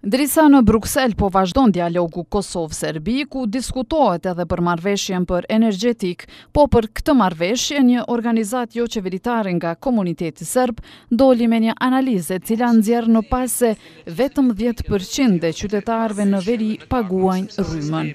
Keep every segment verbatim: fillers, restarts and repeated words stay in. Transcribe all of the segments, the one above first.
Ndërsa në Bruksel po vazhdon dialogu Kosovë-Serbi, ku diskutohet edhe për marrëveshjen për energjetik, po për këtë marrëveshje një organizat jo qeveritare nga komuniteti serb doli me një analizë e cila nxjerr në pas se vetëm dhjetë përqind e qytetarëve në veri paguajnë rrymën.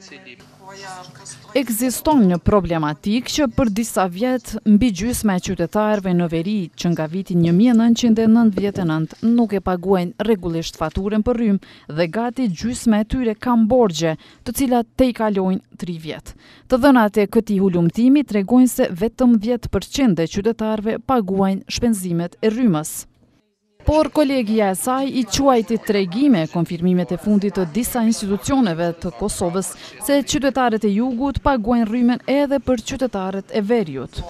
Ekziston një problematik që për disa vjet mbi gjysma e qytetarëve në veri që nga viti një mijë e nëntëqind e nëntëdhjetë e nëntë nuk e paguajnë rregullisht faturën për rrymë dhe gati gjysma e tyre kanë borxhe, të cilat te i kalojnë tri vjet. Të dhënat e këtij hulumtimi tregojnë se vetëm dhjetë përqind e qytetarëve paguajnë shpenzimet e rrymës. Por kolegja e saj i quajti tregime konfirmimet e fundit të disa institucioneve të Kosovës se qytetarët e jugut paguajnë rrymen edhe për qytetarët e veriut.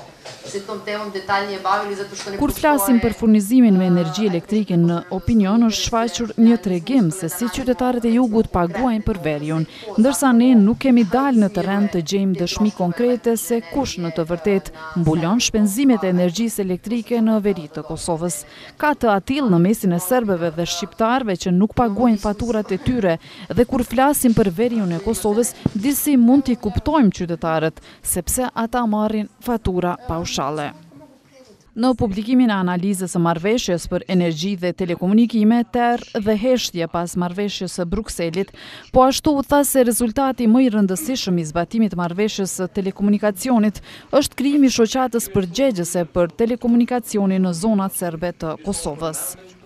Kur flasim për furnizimin me energji elektrike në opinion është shfaqur një tregim se si qytetarët e jugut paguajnë për veriun, ndërsa ne nuk kemi dalë në terren të gjejmë dëshmi konkrete se kush në të vërtet mbulon shpenzimet e energjisë elektrike në veri të Kosovës. Ka të atill në mesin e serbëve dhe shqiptarëve që nuk paguajnë faturat e tyre dhe kur flasim për veriun e Kosovës, disi mund t'i kuptojmë qytetarët, sepse ata marrin fatura paushale. Në publikimin e analizës së marrëveshjes për energji dhe telekomunikime, terë dhe heshtje pas marrëveshjes së Brukselit, po ashtu u tha se rezultati më i rëndësishëm i zbatimit të marrëveshjes së telekomunikacionit është krijimi i shoqatës përgjegjëse për telekomunikacionin në zonat serbe të Kosovës.